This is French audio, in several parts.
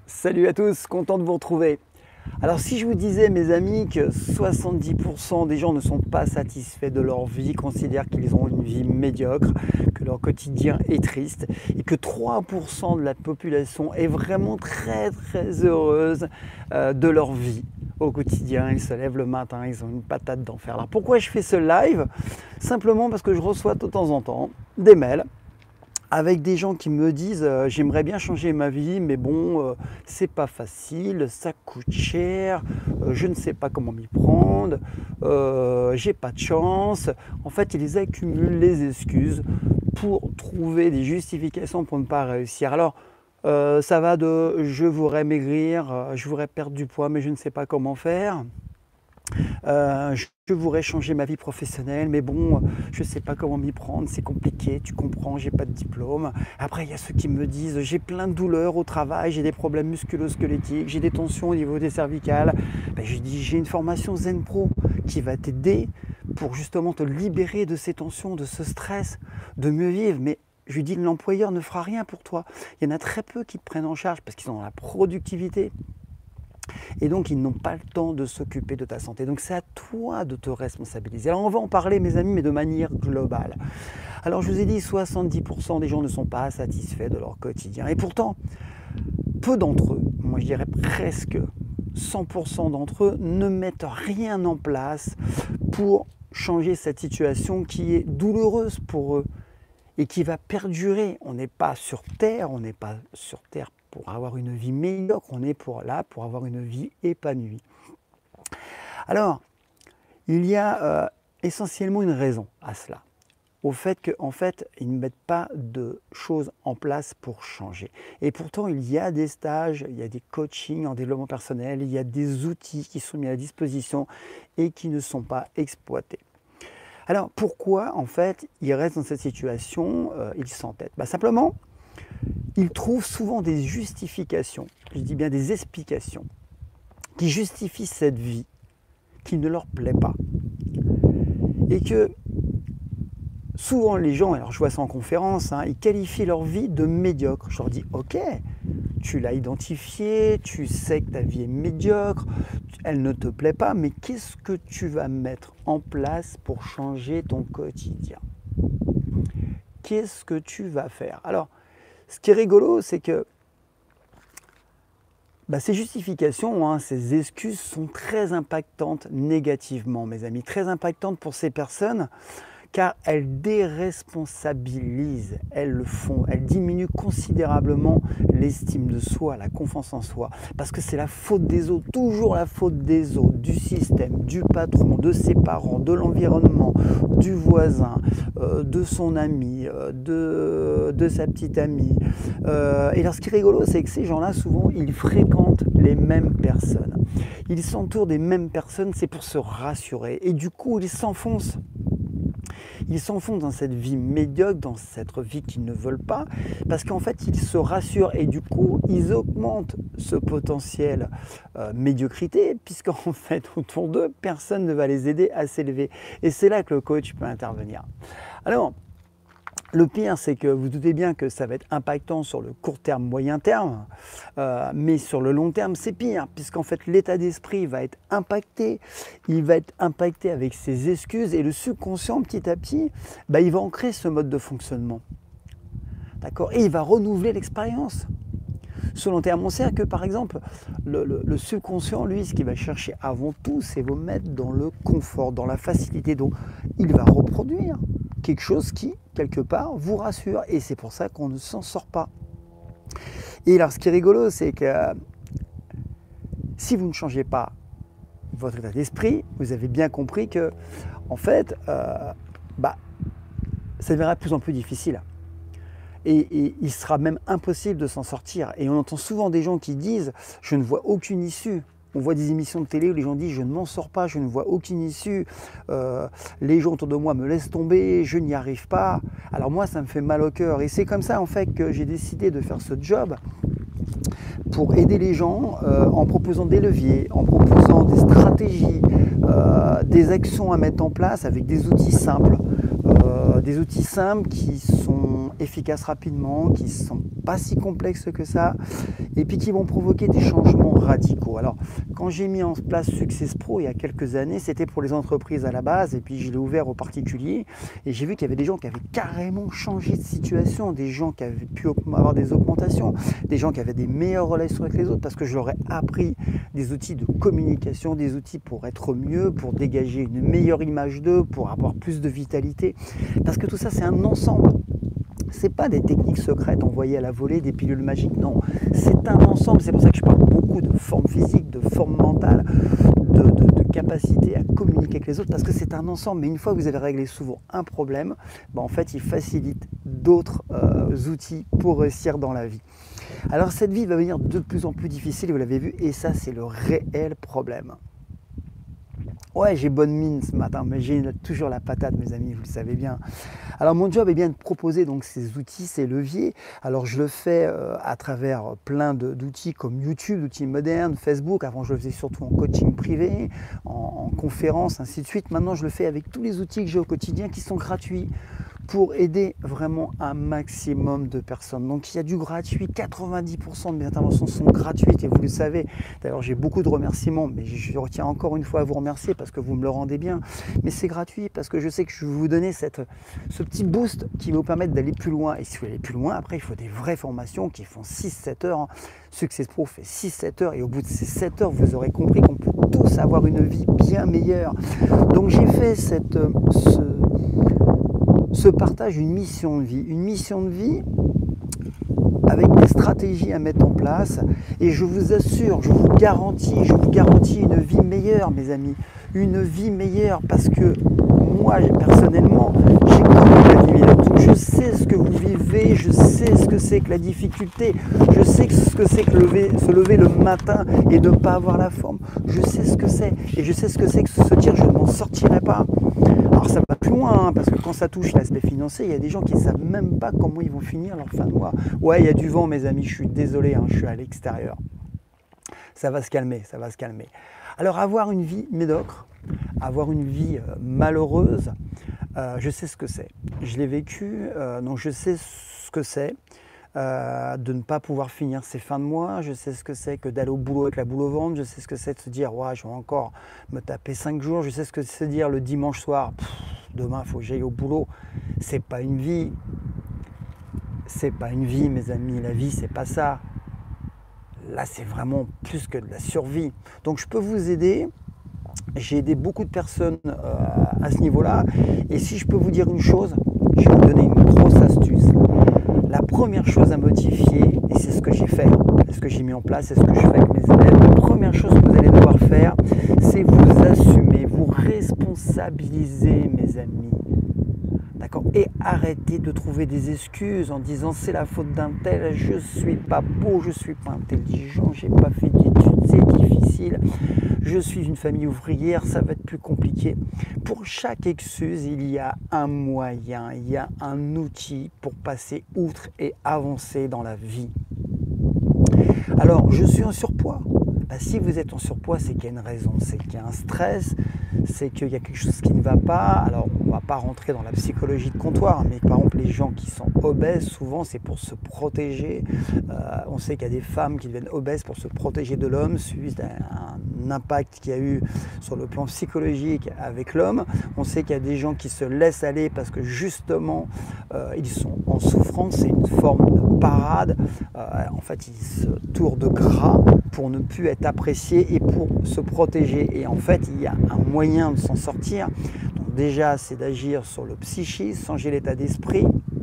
Salut à tous, content de vous retrouver. Alors si je vous disais mes amis que 70% des gens ne sont pas satisfaits de leur vie, considèrent qu'ils ont une vie médiocre, que leur quotidien est triste et que 3% de la population est vraiment très heureuse de leur vie au quotidien, ils se lèvent le matin, ils ont une patate d'enfer. Alors pourquoi je fais ce live? Simplement parce que je reçois de temps en temps des mails avec des gens qui me disent j'aimerais bien changer ma vie, mais bon, c'est pas facile, ça coûte cher, je ne sais pas comment m'y prendre, j'ai pas de chance. En fait, ils accumulent les excuses pour trouver des justifications pour ne pas réussir. Alors, ça va de je voudrais maigrir, je voudrais perdre du poids, mais je ne sais pas comment faire. Je voudrais changer ma vie professionnelle, mais bon, je ne sais pas comment m'y prendre, c'est compliqué, tu comprends, j'ai pas de diplôme. Après, il y a ceux qui me disent, j'ai plein de douleurs au travail, j'ai des problèmes musculo-squelettiques, j'ai des tensions au niveau des cervicales. Ben, je dis, j'ai une formation Zen Pro qui va t'aider pour justement te libérer de ces tensions, de ce stress, de mieux vivre. Mais je lui dis, l'employeur ne fera rien pour toi. Il y en a très peu qui te prennent en charge parce qu'ils sont dans la productivité. Et donc, ils n'ont pas le temps de s'occuper de ta santé. Donc, c'est à toi de te responsabiliser. Alors, on va en parler, mes amis, mais de manière globale. Alors, je vous ai dit, 70% des gens ne sont pas satisfaits de leur quotidien. Et pourtant, peu d'entre eux, moi je dirais presque 100% d'entre eux, ne mettent rien en place pour changer cette situation qui est douloureuse pour eux et qui va perdurer. On n'est pas sur Terre pour avoir une vie médiocre, on est là pour avoir une vie épanouie. Alors, il y a essentiellement une raison à cela, au fait qu'en fait, ils ne mettent pas de choses en place pour changer. Et pourtant, il y a des stages, il y a des coachings en développement personnel, il y a des outils qui sont mis à disposition et qui ne sont pas exploités. Alors, pourquoi, en fait, ils restent dans cette situation, ils s'entêtent? Simplement, ils trouvent souvent des justifications, je dis bien des explications, qui justifient cette vie qui ne leur plaît pas. Et que souvent les gens, alors je vois ça en conférence, ils qualifient leur vie de médiocre. Je leur dis, ok, tu l'as identifié, tu sais que ta vie est médiocre, elle ne te plaît pas, mais qu'est-ce que tu vas mettre en place pour changer ton quotidien? Qu'est-ce que tu vas faire? Alors, ce qui est rigolo, c'est que ces justifications, ces excuses sont très impactantes négativement, mes amis, très impactantes pour ces personnes, car elles déresponsabilisent, elles diminuent considérablement l'estime de soi, la confiance en soi, parce que c'est la faute des autres, toujours la faute des autres, du système, du patron, de ses parents, de l'environnement, du voisin, de son ami, de sa petite amie. Et alors ce qui est rigolo, c'est que ces gens-là, souvent, ils fréquentent les mêmes personnes. Ils s'entourent des mêmes personnes, c'est pour se rassurer. Et du coup, ils s'enfoncent. Ils s'enfoncent dans cette vie médiocre, dans cette vie qu'ils ne veulent pas, parce qu'en fait, ils se rassurent et du coup, ils augmentent ce potentiel médiocrité, puisqu'en fait, autour d'eux, personne ne va les aider à s'élever. Et c'est là que le coach peut intervenir. Alors, le pire, c'est que vous doutez bien que ça va être impactant sur le court terme, moyen terme, mais sur le long terme, c'est pire, puisqu'en fait, l'état d'esprit va être impacté, il va être impacté avec ses excuses, et le subconscient, petit à petit, il va ancrer ce mode de fonctionnement. D'accord? Et il va renouveler l'expérience. Sur le long terme, on sait que, par exemple, le subconscient, lui, ce qu'il va chercher avant tout, c'est vous mettre dans le confort, dans la facilité. Donc, il va reproduire quelque chose qui, quelque part, vous rassure. Et c'est pour ça qu'on ne s'en sort pas. Et alors, ce qui est rigolo, c'est que si vous ne changez pas votre état d'esprit, vous avez bien compris que, en fait, ça deviendra de plus en plus difficile. Et il sera même impossible de s'en sortir. Et on entend souvent des gens qui disent « je ne vois aucune issue ». On voit des émissions de télé où les gens disent « je ne m'en sors pas, je ne vois aucune issue, les gens autour de moi me laissent tomber, je n'y arrive pas ». Alors moi, ça me fait mal au cœur. Et c'est comme ça en fait que j'ai décidé de faire ce job pour aider les gens en proposant des leviers, en proposant des stratégies, des actions à mettre en place avec des outils simples qui sont efficaces rapidement, qui sont pas si complexes que ça, et puis qui vont provoquer des changements radicaux. Alors, quand j'ai mis en place Success Pro il y a quelques années, c'était pour les entreprises à la base, et puis je l'ai ouvert aux particuliers, et j'ai vu qu'il y avait des gens qui avaient carrément changé de situation, des gens qui avaient pu avoir des augmentations, des gens qui avaient des meilleures relations avec les autres, parce que je leur ai appris des outils de communication, des outils pour être mieux, pour dégager une meilleure image d'eux, pour avoir plus de vitalité, parce que tout ça c'est un ensemble. C'est pas des techniques secrètes envoyées à la volée, des pilules magiques, non. C'est un ensemble, c'est pour ça que je parle beaucoup de forme physique, de forme mentale, de capacité à communiquer avec les autres, parce que c'est un ensemble. Mais une fois que vous avez réglé souvent un problème, ben en fait, il facilite d'autres outils pour réussir dans la vie. Alors cette vie va devenir de plus en plus difficile, vous l'avez vu, et ça c'est le réel problème. Ouais, j'ai bonne mine ce matin, mais j'ai toujours la patate, mes amis, vous le savez bien. Alors mon job est bien de proposer donc ces outils, ces leviers. Alors je le fais à travers plein d'outils comme YouTube, d'outils modernes, Facebook. Avant je le faisais surtout en coaching privé, en conférence, ainsi de suite. Maintenant je le fais avec tous les outils que j'ai au quotidien qui sont gratuits, pour aider vraiment un maximum de personnes. Donc il y a du gratuit, 90% de mes interventions sont gratuites et vous le savez. D'ailleurs j'ai beaucoup de remerciements, mais je retiens encore une fois à vous remercier parce que vous me le rendez bien. Mais c'est gratuit parce que je sais que je vais vous donner ce petit boost qui va vous permettre d'aller plus loin. Et si vous voulez aller plus loin, après il faut des vraies formations qui font 6-7 heures. Success Pro fait 6-7 heures et au bout de ces 7 heures, vous aurez compris qu'on peut tous avoir une vie bien meilleure. Donc j'ai fait ce partage une mission de vie avec des stratégies à mettre en place et je vous assure, je vous garantis une vie meilleure, mes amis, une vie meilleure parce que moi personnellement j'ai connu la vie meilleure. Donc je sais ce que vous vivez, je sais ce que c'est que la difficulté, je sais ce que c'est que se lever le matin et de ne pas avoir la forme, je sais ce que c'est et je sais ce que c'est que se dire je ne m'en sortirai pas. Alors ça va plus loin, hein, parce que quand ça touche l'aspect financier, il y a des gens qui ne savent même pas comment ils vont finir leur fin de mois. Ouais, il y a du vent, mes amis, je suis désolé, hein, je suis à l'extérieur. Ça va se calmer, ça va se calmer. Alors avoir une vie médiocre, avoir une vie malheureuse, je sais ce que c'est. Je l'ai vécu, donc je sais ce que c'est. De ne pas pouvoir finir ses fins de mois, je sais ce que c'est que d'aller au boulot avec la boule au ventre, je sais ce que c'est de se dire ouais, je vais encore me taper 5 jours, je sais ce que c'est de dire le dimanche soir, demain il faut que j'aille au boulot. C'est pas une vie, c'est pas une vie, mes amis, la vie c'est pas ça. Là c'est vraiment plus que de la survie. Donc je peux vous aider. J'ai aidé beaucoup de personnes à ce niveau-là. Et si je peux vous dire une chose, je vais vous donner une grosse astuce. La première chose à modifier, et c'est ce que j'ai fait, c'est ce que j'ai mis en place, c'est ce que je fais avec mes élèves, la première chose que vous allez devoir faire, c'est vous assumer, vous responsabiliser, mes amis. D'accord ? Et arrêtez de trouver des excuses en disant c'est la faute d'un tel, je suis pas beau, je suis pas intelligent, j'ai pas fait d'études, c'est difficile, je suis une famille ouvrière, ça va être plus compliqué. Pour chaque excuse, il y a un moyen, il y a un outil pour passer outre et avancer dans la vie. Alors, je suis en surpoids. Ben, si vous êtes en surpoids, c'est qu'il y a une raison, c'est qu'il y a un stress, c'est qu'il y a quelque chose qui ne va pas. Alors, on ne va pas rentrer dans la psychologie de comptoir, mais par exemple, les gens qui sont obèses, souvent, c'est pour se protéger. On sait qu'il y a des femmes qui deviennent obèses pour se protéger de l'homme, suite à un impact qu'il y a eu sur le plan psychologique avec l'homme. On sait qu'il y a des gens qui se laissent aller parce que justement, ils sont en souffrance, c'est une forme de parade. En fait, ils se tournent de gras pour ne plus être appréciés et pour se protéger. Et en fait, il y a un moyen de s'en sortir. Donc déjà, c'est d'agir sur le psychisme, changer l'état d'esprit.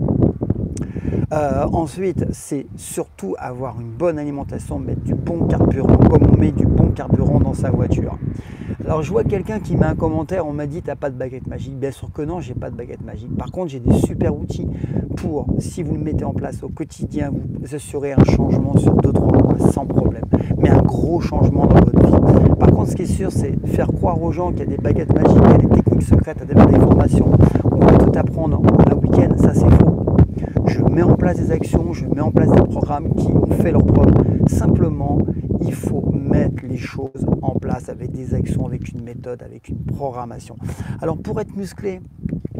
Ensuite, c'est surtout avoir une bonne alimentation, mettre du bon carburant, comme on met du bon carburant dans sa voiture. Alors je vois quelqu'un qui met un commentaire, on m'a dit t'as pas de baguette magique. Bien sûr que non, j'ai pas de baguette magique. Par contre, j'ai des super outils pour, si vous le mettez en place au quotidien, vous assurez un changement sur 2-3 mois sans problème. Mais un gros changement dans votre vie. Par contre, ce qui est sûr, c'est faire croire aux gens qu'il y a des baguettes magiques, qu'il y a des techniques secrètes, à des formations. On va tout apprendre en un week-end, ça c'est faux. Je mets en place des actions, je mets en place des programmes qui ont fait leur preuve. Simplement, il faut mettre les choses en place avec des actions, avec une méthode, avec une programmation. Alors pour être musclé,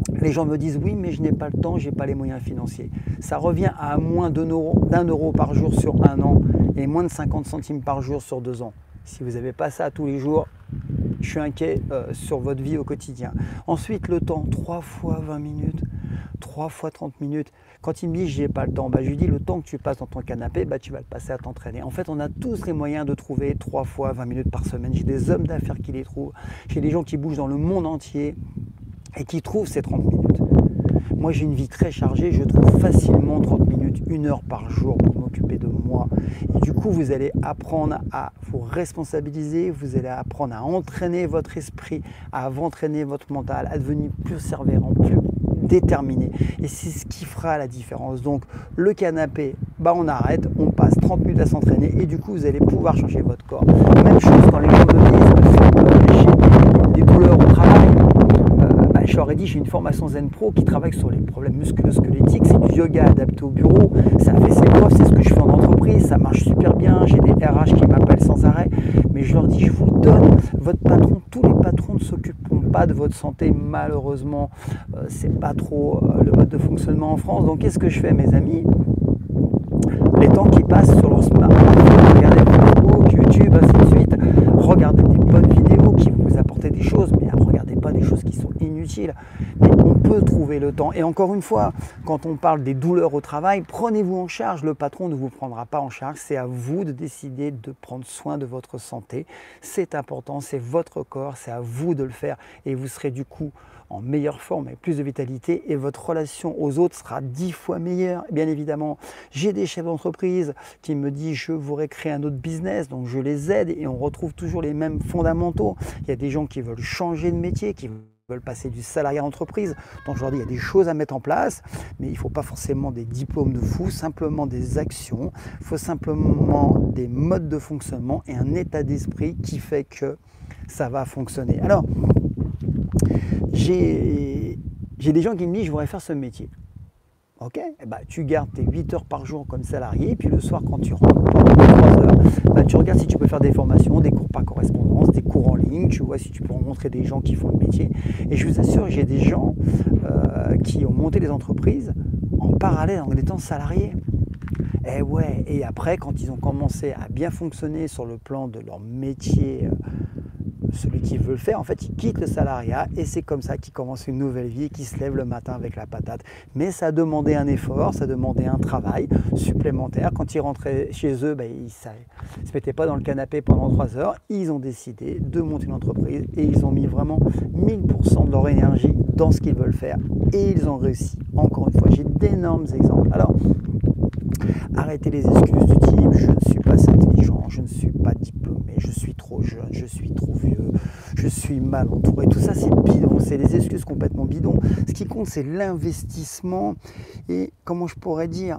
Les gens me disent oui, mais je n'ai pas le temps, je n'ai pas les moyens financiers. Ça revient à moins d'1 euro par jour sur 1 an et moins de 50 centimes par jour sur 2 ans. Si vous n'avez pas ça tous les jours, je suis inquiet sur votre vie au quotidien. Ensuite, le temps, 3 fois 20 minutes, 3 fois 30 minutes. Quand il me dit je n'ai pas le temps, je lui dis le temps que tu passes dans ton canapé, tu vas le passer à t'entraîner. En fait, on a tous les moyens de trouver 3 fois 20 minutes par semaine. J'ai des hommes d'affaires qui les trouvent, j'ai des gens qui bougent dans le monde entier et qui trouvent ces 30 minutes. Moi, j'ai une vie très chargée, je trouve facilement 30 minutes, 1 heure par jour pour m'occuper de moi. Et du coup, vous allez apprendre à vous responsabiliser, vous allez apprendre à entraîner votre esprit, à entraîner votre mental, à devenir plus persévérant, plus déterminé. Et c'est ce qui fera la différence. Donc, le canapé, on arrête, on passe 30 minutes à s'entraîner et du coup, vous allez pouvoir changer votre corps. Même chose quand les gens me disent j'ai des douleurs au travail. Je leur ai dit, j'ai une formation Zen Pro qui travaille sur les problèmes musculo-squelettiques, c'est du yoga adapté au bureau, ça fait ses preuves, c'est ce que je fais en entreprise, ça marche super bien, j'ai des RH qui m'appellent sans arrêt, mais je leur dis, je vous le donne, votre patron, tous les patrons ne s'occuperont pas de votre santé, malheureusement, c'est pas trop le mode de fonctionnement en France, donc qu'est-ce que je fais mes amis? Les temps qui passent sur leur smartphone, regardez Facebook, YouTube, ainsi de suite, regardez des bonnes vidéos qui vont vous apporter des choses, mais ne regardez pas des choses qui sont inutiles. Mais on peut trouver le temps. Et encore une fois, quand on parle des douleurs au travail, prenez-vous en charge. Le patron ne vous prendra pas en charge. C'est à vous de décider de prendre soin de votre santé. C'est important, c'est votre corps, c'est à vous de le faire. Et vous serez du coup en meilleure forme, avec plus de vitalité, et votre relation aux autres sera 10 fois meilleure. Bien évidemment, j'ai des chefs d'entreprise qui me disent je voudrais créer un autre business, donc je les aide et on retrouve toujours les mêmes fondamentaux. Il y a des gens qui veulent changer de métier, qui veulent passer du salariat à l'entreprise. Donc aujourd'hui, il y a des choses à mettre en place, mais il ne faut pas forcément des diplômes de fou, simplement des actions. Il faut simplement des modes de fonctionnement et un état d'esprit qui fait que ça va fonctionner. Alors, j'ai des gens qui me disent je voudrais faire ce métier. Ok, tu gardes tes 8 heures par jour comme salarié, puis le soir quand tu rentres pendant 3 heures, tu regardes si tu peux faire des formations, des cours par correspondance, des cours en ligne, tu vois si tu peux rencontrer des gens qui font le métier. Et je vous assure, j'ai des gens qui ont monté des entreprises en parallèle en étant salariés. Et ouais, et après quand ils ont commencé à bien fonctionner sur le plan de leur métier, celui qui veut le faire, en fait, il quitte le salariat et c'est comme ça qu'il commence une nouvelle vie et qu'il se lève le matin avec la patate. Mais ça a demandé un effort, ça a demandé un travail supplémentaire. Quand ils rentraient chez eux, ils ne se mettaient pas dans le canapé pendant 3 heures. Ils ont décidé de monter une entreprise et ils ont mis vraiment 1000% de leur énergie dans ce qu'ils veulent faire et ils ont réussi. Encore une fois, j'ai d'énormes exemples. Alors, arrêtez les excuses du type je ne suis pas assez intelligent, je ne suis pas diplômé, je suis trop jeune, je suis trop vieux, je suis mal entouré. Tout ça c'est bidon, c'est des excuses complètement bidons. Ce qui compte c'est l'investissement et comment je pourrais dire,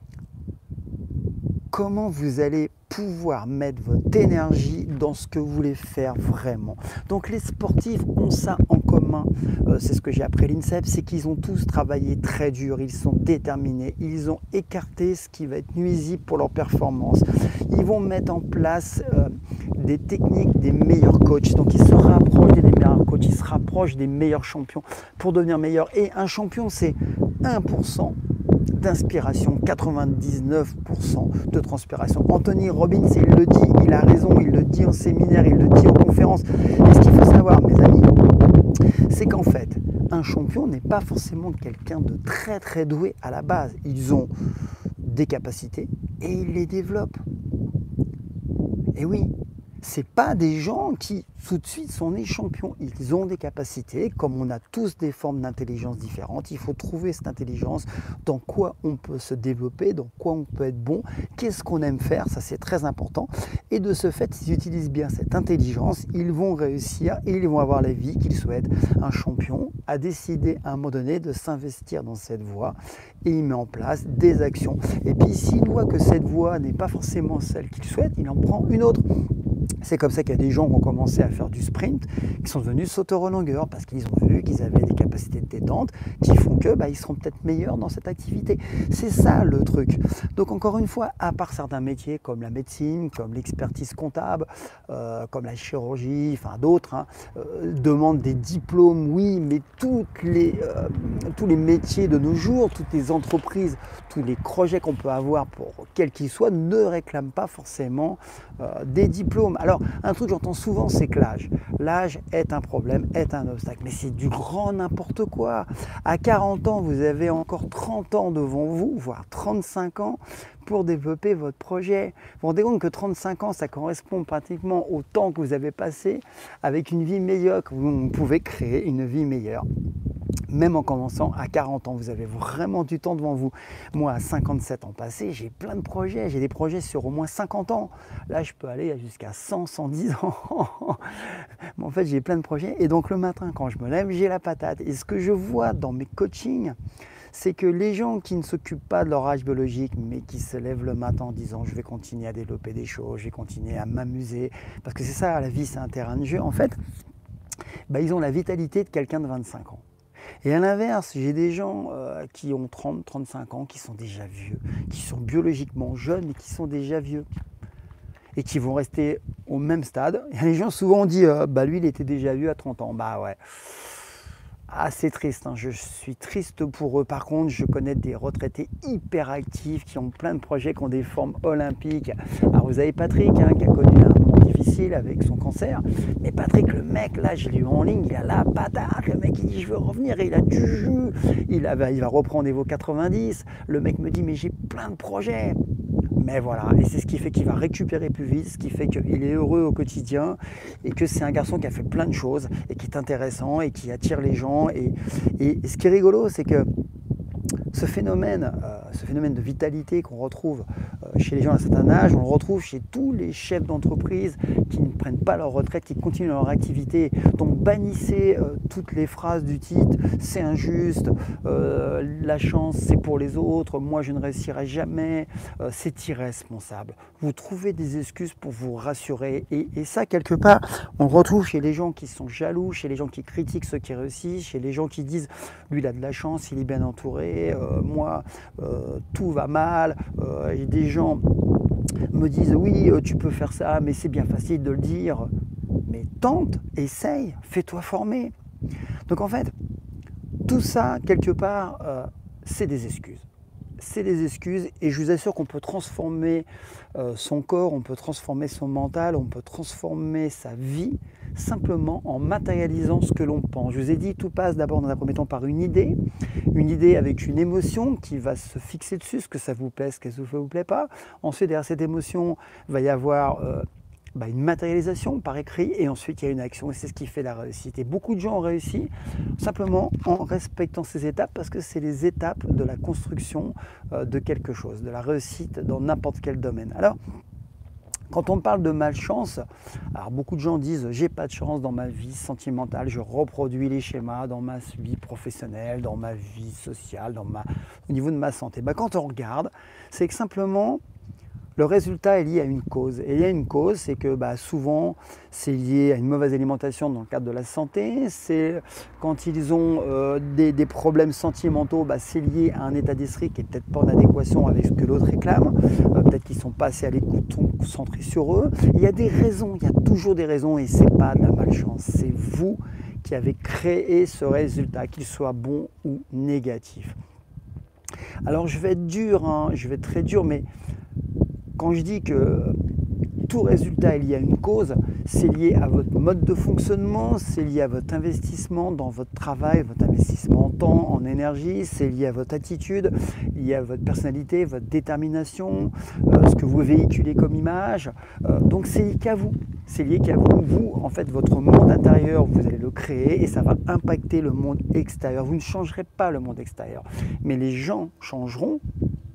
comment vous allez pouvoir mettre votre énergie dans ce que vous voulez faire vraiment. Donc les sportifs ont ça en commun, c'est ce que j'ai appris à l'INSEP, c'est qu'ils ont tous travaillé très dur, ils sont déterminés, ils ont écarté ce qui va être nuisible pour leur performance. Ils vont mettre en place des techniques des meilleurs coachs, donc ils se rapprochent des meilleurs coachs, ils se rapprochent des meilleurs champions pour devenir meilleurs. Et un champion c'est 1% d'inspiration, 99% de transpiration. Anthony Robbins, il le dit, il a raison, il le dit en séminaire, il le dit en conférence. Et ce qu'il faut savoir, mes amis, c'est qu'en fait, un champion n'est pas forcément quelqu'un de très très doué à la base. Ils ont des capacités et ils les développent. Et oui, c'est pas des gens qui tout de suite sont nés champions. Ils ont des capacités, comme on a tous des formes d'intelligence différentes. Il faut trouver cette intelligence, dans quoi on peut se développer, dans quoi on peut être bon, qu'est-ce qu'on aime faire, ça c'est très important. Et de ce fait, s'ils utilisent bien cette intelligence, ils vont réussir et ils vont avoir la vie qu'ils souhaitent. Un champion a décidé à un moment donné de s'investir dans cette voie et il met en place des actions. Et puis s'il voit que cette voie n'est pas forcément celle qu'il souhaite, il en prend une autre. C'est comme ça qu'il y a des gens qui ont commencé à faire du sprint, qui sont devenus sauteurs en longueur parce qu'ils ont vu qu'ils avaient des capacités de détente qui font que ils seront peut-être meilleurs dans cette activité. C'est ça le truc. Donc encore une fois, à part certains métiers comme la médecine, comme l'expertise comptable, comme la chirurgie, enfin d'autres, demandent des diplômes, oui, mais tous les métiers de nos jours, toutes les entreprises, tous les projets qu'on peut avoir, pour quels qu'ils soient, ne réclament pas forcément des diplômes. Alors, un truc que j'entends souvent, c'est que l'âge est un problème, est un obstacle. Mais c'est du grand n'importe quoi. À 40 ans, vous avez encore 30 ans devant vous, voire 35 ans, pour développer votre projet. Vous vous rendez compte que 35 ans, ça correspond pratiquement au temps que vous avez passé avec une vie médiocre. Vous pouvez créer une vie meilleure. Même en commençant à 40 ans, vous avez vraiment du temps devant vous. Moi, à 57 ans passés, j'ai plein de projets. J'ai des projets sur au moins 50 ans. Là, je peux aller jusqu'à 100, 110 ans. Mais en fait, j'ai plein de projets. Et donc, le matin, quand je me lève, j'ai la patate. Et ce que je vois dans mes coachings, c'est que les gens qui ne s'occupent pas de leur âge biologique, mais qui se lèvent le matin en disant « je vais continuer à développer des choses, je vais continuer à m'amuser », parce que c'est ça, la vie, c'est un terrain de jeu. En fait, ils ont la vitalité de quelqu'un de 25 ans. Et à l'inverse, j'ai des gens qui ont 30, 35 ans, qui sont déjà vieux, qui sont biologiquement jeunes, mais qui sont déjà vieux. Et qui vont rester au même stade. Et les gens, souvent, on dit lui, il était déjà vieux à 30 ans. Bah ouais. Ah, c'est triste, je suis triste pour eux. Par contre, je connais des retraités hyper actifs qui ont plein de projets, qui ont des formes olympiques. Alors, vous avez Patrick qui a connu un moment difficile avec son cancer. Mais Patrick, le mec, là, je l'ai eu en ligne, il a la patate. Le mec, il dit, je veux revenir. Et il a du jus. Il va reprendre Evo 90. Le mec me dit, mais j'ai plein de projets. Mais voilà, et c'est ce qui fait qu'il va récupérer plus vite, ce qui fait qu'il est heureux au quotidien et que c'est un garçon qui a fait plein de choses et qui est intéressant et qui attire les gens. Et ce qui est rigolo, c'est que ce phénomène de vitalité qu'on retrouve chez les gens à un certain âge, on le retrouve chez tous les chefs d'entreprise qui ne prennent pas leur retraite, qui continuent leur activité. Donc bannissez toutes les phrases du titre « c'est injuste »,« la chance c'est pour les autres »,« moi je ne réussirai jamais »,« c'est irresponsable ». Vous trouvez des excuses pour vous rassurer et ça quelque part on le retrouve chez les gens qui sont jaloux, chez les gens qui critiquent ceux qui réussissent, chez les gens qui disent « lui il a de la chance, il est bien entouré », moi tout va mal, et des gens me disent oui tu peux faire ça mais c'est bien facile de le dire, mais tente, essaye, fais-toi former. Donc en fait tout ça quelque part c'est des excuses. C'est des excuses et je vous assure qu'on peut transformer son corps, on peut transformer son mental, on peut transformer sa vie simplement en matérialisant ce que l'on pense. Je vous ai dit, tout passe d'abord dans un premier temps par une idée avec une émotion qui va se fixer dessus, ce que ça vous plaît, ce que ça ne vous plaît pas. Ensuite, derrière cette émotion, il va y avoir une matérialisation par écrit et ensuite il y a une action et c'est ce qui fait la réussite. Et beaucoup de gens ont réussi simplement en respectant ces étapes parce que c'est les étapes de la construction de quelque chose, de la réussite dans n'importe quel domaine. Alors, quand on parle de malchance, alors beaucoup de gens disent « j'ai pas de chance dans ma vie sentimentale, je reproduis les schémas dans ma vie professionnelle, dans ma vie sociale, au niveau de ma santé ». Quand on regarde, c'est que simplement le résultat est lié à une cause. Et il y a une cause, c'est que souvent, c'est lié à une mauvaise alimentation dans le cadre de la santé. C'est quand ils ont des problèmes sentimentaux, c'est lié à un état d'esprit qui n'est peut-être pas en adéquation avec ce que l'autre réclame. Peut-être qu'ils ne sont pas assez à l'écoute, concentrés sur eux. Il y a des raisons, il y a toujours des raisons et ce n'est pas de la malchance. C'est vous qui avez créé ce résultat, qu'il soit bon ou négatif. Alors je vais être dur, je vais être très dur, mais quand je dis que tout résultat est lié à une cause, c'est lié à votre mode de fonctionnement, c'est lié à votre investissement dans votre travail, votre investissement en temps, en énergie, c'est lié à votre attitude, lié à votre personnalité, votre détermination, ce que vous véhiculez comme image. Donc c'est lié qu'à vous. C'est lié qu'à vous. Vous, en fait, votre monde intérieur, vous allez le créer et ça va impacter le monde extérieur. Vous ne changerez pas le monde extérieur, mais les gens changeront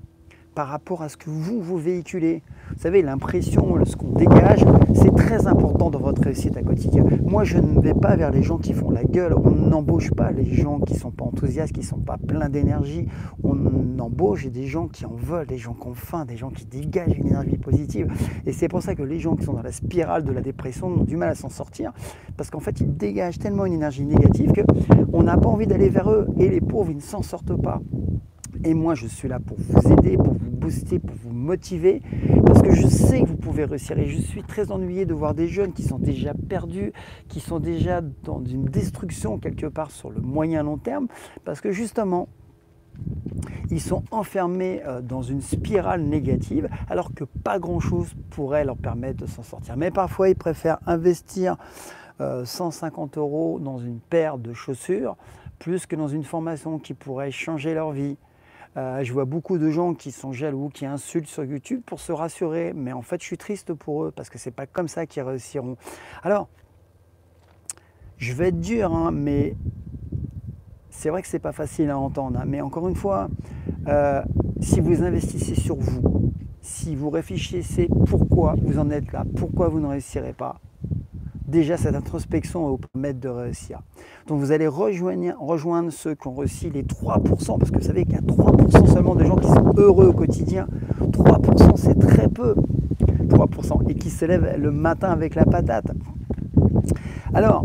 par rapport à ce que vous véhiculez. Vous savez, l'impression, ce qu'on dégage, c'est très important dans votre réussite à quotidien. Moi, je ne vais pas vers les gens qui font la gueule. On n'embauche pas les gens qui ne sont pas enthousiastes, qui ne sont pas pleins d'énergie. On embauche des gens qui en veulent, des gens qui ont faim, des gens qui dégagent une énergie positive. Et c'est pour ça que les gens qui sont dans la spirale de la dépression ont du mal à s'en sortir, parce qu'en fait, ils dégagent tellement une énergie négative qu'on n'a pas envie d'aller vers eux. Et les pauvres, ils ne s'en sortent pas. Et moi, je suis là pour vous aider, pour vous booster, pour vous motiver, parce que je sais que vous pouvez réussir. Et je suis très ennuyé de voir des jeunes qui sont déjà perdus, qui sont déjà dans une destruction quelque part sur le moyen long terme, parce que justement, ils sont enfermés dans une spirale négative, alors que pas grand-chose pourrait leur permettre de s'en sortir. Mais parfois, ils préfèrent investir 150 € dans une paire de chaussures, plus que dans une formation qui pourrait changer leur vie. Je vois beaucoup de gens qui sont jaloux, qui insultent sur YouTube pour se rassurer, mais en fait je suis triste pour eux parce que c'est pas comme ça qu'ils réussiront. Alors, je vais être dur, hein, mais c'est vrai que c'est pas facile à entendre, hein, mais encore une fois, si vous investissez sur vous, si vous réfléchissez pourquoi vous en êtes là, pourquoi vous ne réussirez pas, déjà cette introspection va vous permettre de réussir. Donc vous allez rejoindre ceux qui ont réussi les 3%, parce que vous savez qu'il y a 3% seulement de gens qui sont heureux au quotidien. 3% c'est très peu, 3%, et qui se lèvent le matin avec la patate. Alors,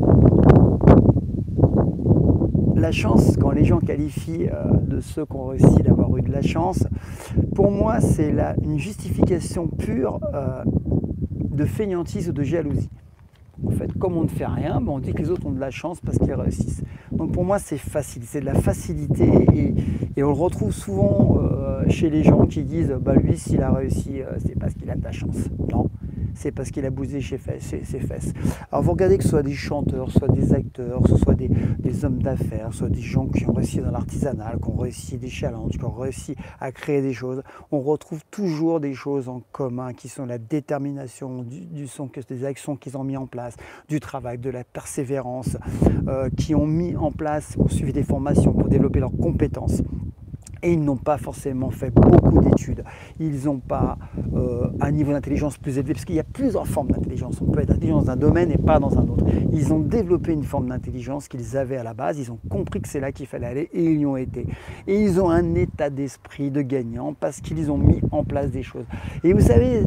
la chance, quand les gens qualifient de ceux qui ont réussi d'avoir eu de la chance, pour moi c'est une justification pure de fainéantise ou de jalousie. En fait, comme on ne fait rien, on dit que les autres ont de la chance parce qu'ils réussissent. Donc pour moi, c'est facile, c'est de la facilité et on le retrouve souvent chez les gens qui disent « lui, s'il a réussi, c'est parce qu'il a de la chance ». Non, c'est parce qu'il a bousé ses fesses. Alors vous regardez que ce soit des chanteurs, soit des acteurs, que ce soit des hommes d'affaires, soit des gens qui ont réussi dans l'artisanal, qui ont réussi des challenges, qui ont réussi à créer des choses, on retrouve toujours des choses en commun qui sont la détermination, des actions qu'ils ont mis en place, du travail, de la persévérance, qui ont mis en place, ont suivi des formations pour développer leurs compétences. Et ils n'ont pas forcément fait beaucoup d'études, ils n'ont pas un niveau d'intelligence plus élevé, parce qu'il y a plusieurs formes d'intelligence, on peut être intelligent dans un domaine et pas dans un autre. Ils ont développé une forme d'intelligence qu'ils avaient à la base, ils ont compris que c'est là qu'il fallait aller et ils y ont été. Et ils ont un état d'esprit de gagnant parce qu'ils ont mis en place des choses. Et vous savez,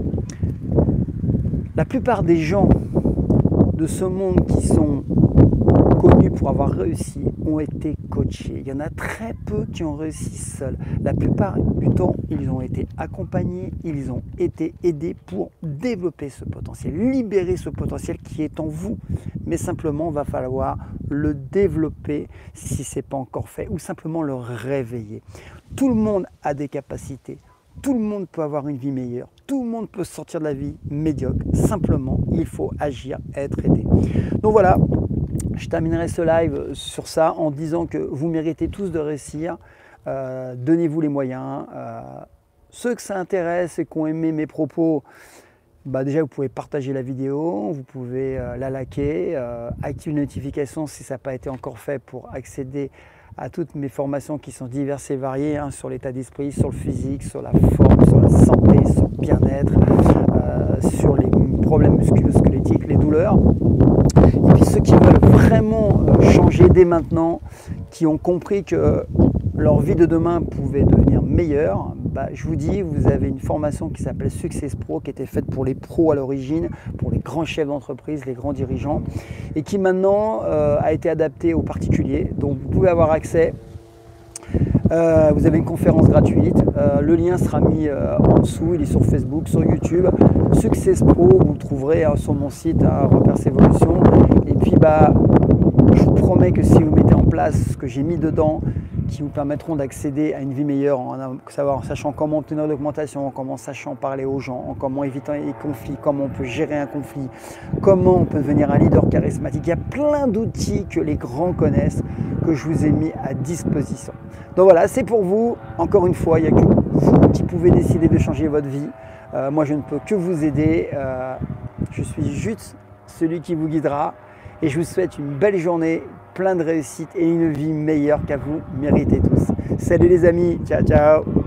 la plupart des gens de ce monde qui sont connus pour avoir réussi ont été coachés. Il y en a très peu qui ont réussi seuls. La plupart du temps, ils ont été accompagnés, ils ont été aidés pour développer ce potentiel, libérer ce potentiel qui est en vous. Mais simplement, il va falloir le développer si ce n'est pas encore fait ou simplement le réveiller. Tout le monde a des capacités. Tout le monde peut avoir une vie meilleure, tout le monde peut sortir de la vie médiocre. Simplement, il faut agir, être aidé. Donc voilà, je terminerai ce live sur ça en disant que vous méritez tous de réussir. Donnez-vous les moyens. Ceux que ça intéresse et qui ont aimé mes propos, déjà vous pouvez partager la vidéo, vous pouvez la liker, activer une notification si ça n'a pas été encore fait pour accéder à toutes mes formations qui sont diverses et variées, sur l'état d'esprit, sur le physique, sur la forme, sur la santé, sur le bien-être, sur les problèmes musculo-squelettiques, les douleurs. Et puis ceux qui veulent vraiment changer dès maintenant, qui ont compris que leur vie de demain pouvait devenir meilleure, je vous dis, vous avez une formation qui s'appelle Success Pro, qui était faite pour les pros à l'origine, pour les grands chefs d'entreprise, les grands dirigeants, et qui maintenant a été adaptée aux particuliers. Donc vous pouvez avoir accès. Vous avez une conférence gratuite, le lien sera mis en dessous, il est sur Facebook, sur YouTube. Success Pro, vous le trouverez sur mon site à Repères Evolution. Et puis je vous promets que si vous mettez en place ce que j'ai mis dedans, qui vous permettront d'accéder à une vie meilleure en sachant comment obtenir l'augmentation, en sachant parler aux gens, en comment éviter les conflits, comment on peut gérer un conflit, comment on peut devenir un leader charismatique. Il y a plein d'outils que les grands connaissent, que je vous ai mis à disposition. Donc voilà, c'est pour vous. Encore une fois, il n'y a que vous qui pouvez décider de changer votre vie. Moi, je ne peux que vous aider. Je suis juste celui qui vous guidera. Et je vous souhaite une belle journée, plein de réussite et une vie meilleure qu'à vous méritez tous. Salut les amis, ciao ciao.